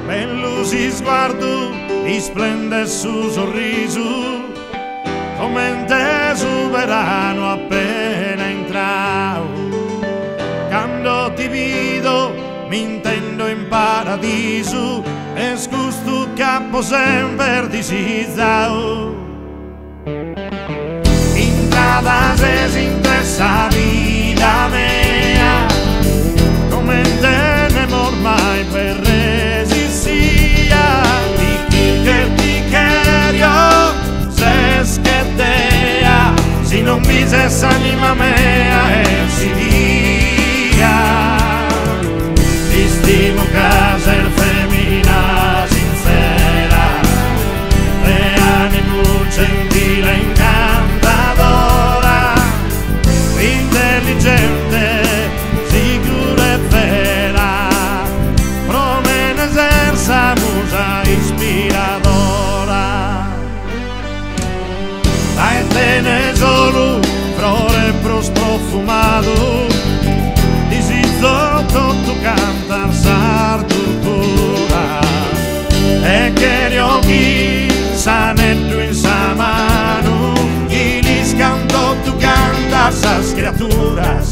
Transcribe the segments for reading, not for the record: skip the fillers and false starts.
bello si sguardo, risplende il suo sorriso, come un te sovrano appena entrato. Quando ti vedo mi intendo in paradiso, e scusto capo sempre disizzato. In strada se si interessa vita mia, come te ne ormai per resistia. Di chi che ti chiedo se schedea, si non mi cessa anima mea e si dia. Ti stimo casa il femmina sincera, e animo gentile incantadora, intelligente, sicura e vera, promene senza musa ispiradora. Dai te ne solo flore pros profumato, tutto cantar sardutura, e che gli occhi sanetto in sa mano, y lis canto tu cantas as criaturas.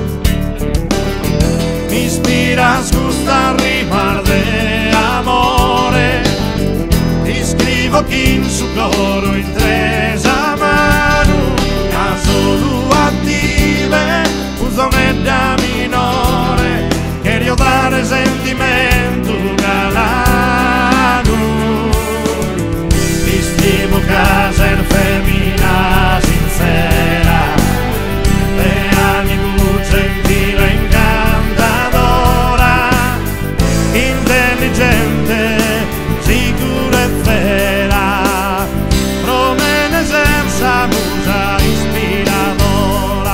Mi inspiras gusta rimar de amore, ti scrivo aquí in su coro in tres a mano, a solo a ti ve usonetta minore, quería dar sentimento galano. Ti stimo casa in femmina sincera, e animo gentile incantadora, intelligente, sicura e vera, promene senza musa ispiradora.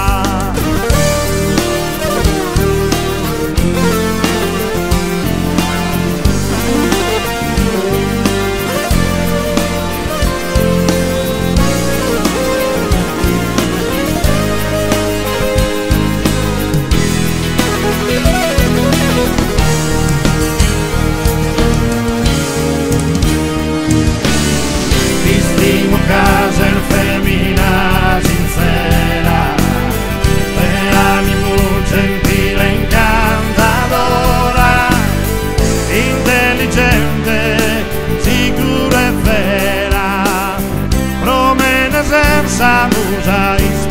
Casa in femmina sincera, e animo gentile incantadora, intelligente, sicura e vera, promene senza musa.